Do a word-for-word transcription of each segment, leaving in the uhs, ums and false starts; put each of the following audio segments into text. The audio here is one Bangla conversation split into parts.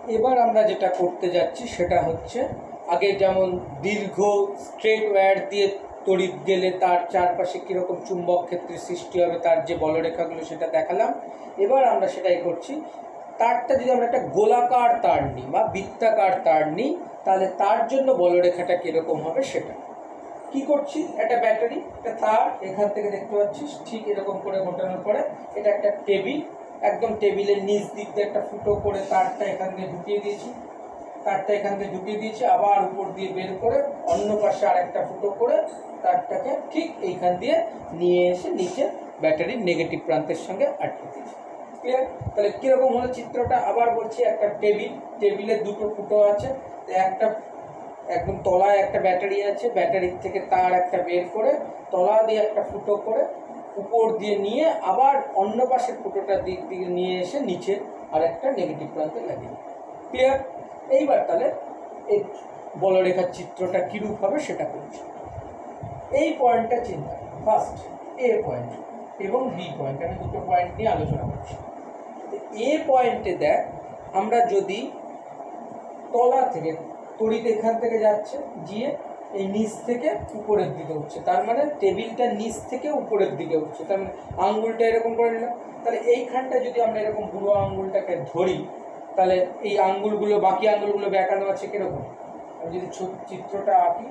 এবার আমরা যেটা করতে যাচ্ছি সেটা হচ্ছে আগে যেমন দীর্ঘ স্ট্রেট ওয়্যার দিয়ে তড়িৎ গেলে তার চারপাশে কীরকম চুম্বক ক্ষেত্রের সৃষ্টি হবে তার যে বলরেখাগুলো সেটা দেখালাম। এবার আমরা সেটাই করছি, তারটা যদি আমরা একটা গোলাকার তার নিই বা বৃত্তাকার তার নিই তাহলে তার জন্য বলরেখাটা কীরকম হবে সেটা কি করছি। একটা ব্যাটারি, একটা তার এখান থেকে দেখতে পাচ্ছিস ঠিক এরকম করে ঘোটানোর পরে এটা একটা টেবিল, একদম টেবিলের নিচ দিক দিয়ে একটা ফুটো করে তারটা এখান দিয়ে ঢুকিয়ে দিয়েছি, তারটা এখান দিয়ে ঢুকিয়ে দিয়েছি, আবার উপর দিয়ে বের করে অন্য পাশে আর একটা ফুটো করে তারটাকে ঠিক এইখান দিয়ে নিয়ে এসে নিচে ব্যাটারির নেগেটিভ প্রান্তের সঙ্গে আটকে দিয়েছি। ক্লিয়ার? তাহলে কীরকম হলো চিত্রটা আবার বলছি, একটা টেবিল, টেবিলের দুটো ফুটো আছে, একটা একদম তলায় একটা ব্যাটারি আছে, ব্যাটারির থেকে তার একটা বের করে তলা দিয়ে একটা ফুটো করে উপর দিয়ে নিয়ে আবার অন্য পাশের ফুটোটার দিক দিকে নিয়ে এসে নিচে আর একটা নেগেটিভ প্রান্তে লাগিয়ে। ক্লিয়ার? এইবার তাহলে এই বলরেখার চিত্রটা কীরূপ হবে সেটা করছি। এই পয়েন্টটা চিন্তা, ফার্স্ট এ পয়েন্ট এবং বি পয়েন্ট, আমি দুটো পয়েন্ট নিয়ে আলোচনা করছি। এ পয়েন্টে দেখ, আমরা যদি তলা থেকে তড়িৎ এখান থেকে যাচ্ছে গিয়ে এই নিচ থেকে উপরের দিকে উঠছে, তার মানে টেবিলটা নিচ থেকে উপরের দিকে উঠছে, তার মানে আঙ্গুলটা এরকম করে নিলাম। তাহলে এইখানটা যদি আমরা এরকম বুড়ো আঙ্গুলটাকে ধরি তাহলে এই আঙ্গুলগুলো বাকি আঙ্গুলগুলো বেঁকানো আছে কীরকম। আমি যদি চিত্রটা আঁকি,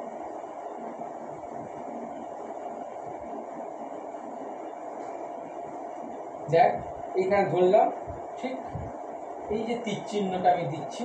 দেখ এইখানে ধরলাম, ঠিক এই যে তীর চিহ্নটা আমি দিচ্ছি,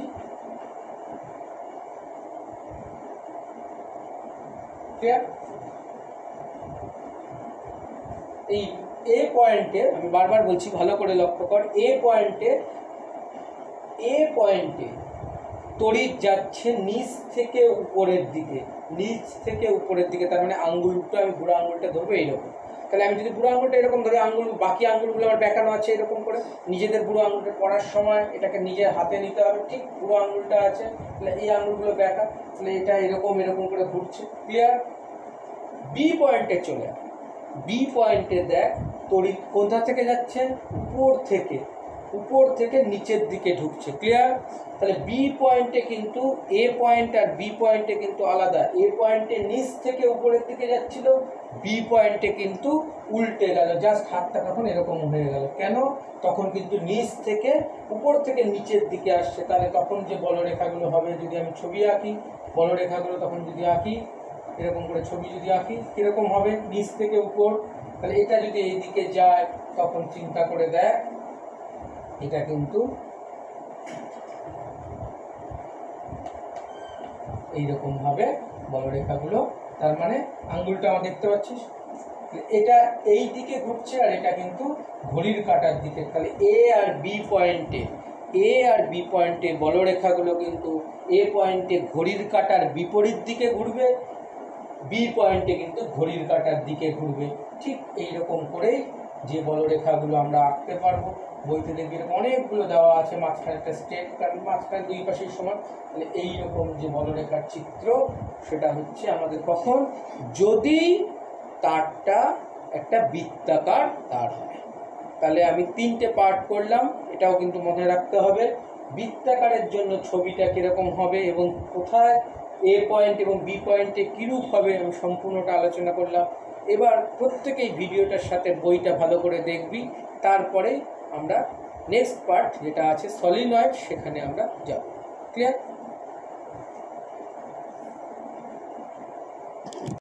এই এ পয়েন্টে আমি বারবার বলছি ভালো করে লক্ষ্য কর, এ পয়েন্টে এ পয়েন্টে তড়িৎ যাচ্ছে নিচ থেকে উপরের দিকে, নিচ থেকে উপরের দিকে, তার মানে আঙ্গুলটা আমি বুড়ো আঙ্গুলটা ধরবো এইরকম। তাহলে আমি যদি বুড়ো আঙ্গুলটা এরকম ধরে আঙ্গুল বাকি আঙ্গুলগুলো আমার বেঁকানো আছে এরকম করে, নিজেদের বুড়ো আঙ্গুলটা পড়ার সময় এটাকে নিজের হাতে নিতে হবে, ঠিক বুড়ো আঙ্গুলটা আছে, তাহলে এই আঙ্গুলগুলো বেঁকা, তাহলে এটা এরকম এরকম করে ঘুরছে। ক্লিয়ার? বি পয়েন্টে চলে, বি পয়েন্টে দেখ তড়িৎ কোথা থেকে যাচ্ছে, উপর থেকে, উপর থেকে নিচের দিকে ঢুকছে। ক্লিয়ার? তাহলে বি পয়েন্টে কিন্তু এ পয়েন্ট আর বি পয়েন্টে কিন্তু আলাদা, এ পয়েন্টে নিচ থেকে উপরের দিকে যাচ্ছিল, বি পয়েন্টে কিন্তু উল্টে গেল, জাস্ট হাতটা তখন এরকম হয়ে গেল। কেন? তখন কিন্তু নিচ থেকে উপর থেকে নিচের দিকে আসছে, তাহলে তখন যে বলরেখাগুলো হবে, যদি আমি ছবি আঁকি বলরেখাগুলো তখন যদি আঁকি এরকম করে ছবি যদি আঁকি কীরকম হবে, নিচ থেকে উপর। তাহলে এটা যদি এই দিকে যায় তখন চিন্তা করে দেখ এটা কিন্তু এইরকম ভাবে বলরেখাগুলো, তার মানে আঙ্গুলটা আমার দেখতে পাচ্ছিস এটা এই দিকে ঘুরছে আর এটা কিন্তু ঘড়ির কাঁটার দিকে। তাহলে এ আর বি পয়েন্টে, এ আর বি পয়েন্টে বলরেখাগুলো কিন্তু এ পয়েন্টে ঘড়ির কাঁটার বিপরীত দিকে ঘুরবে, বি পয়েন্টে কিন্তু ঘড়ির কাঁটার দিকে ঘুরবে। ঠিক এইরকম করেই যে বলরেখাগুলো আমরা আঁকতে পারবো, বইতে দেখবি অনেকগুলো দেওয়া আছে, মাঝখানে একটা স্ট্রেট, কারণ মাঝখানে দুই পাশের সমান। তাহলে এইরকম যে বলরেখার চিত্র সেটা হচ্ছে আমাদের কখন, যদি তারটা একটা বৃত্তাকার তার হয়। তাহলে আমি তিনটে পার্ট করলাম, এটাও কিন্তু মনে রাখতে হবে। বৃত্তাকারের জন্য ছবিটা কীরকম হবে এবং কোথায় এ পয়েন্ট এবং বি পয়েন্টে কীরূপ হবে আমি সম্পূর্ণটা আলোচনা করলাম। এবার প্রত্যেকেই ভিডিওটার সাথে বইটা ভালো করে দেখবি, তারপরে আমরা নেক্সট পার্ট যেটা আছে সলিনয়েড সেখানে আমরা যাব। ক্লিয়ার?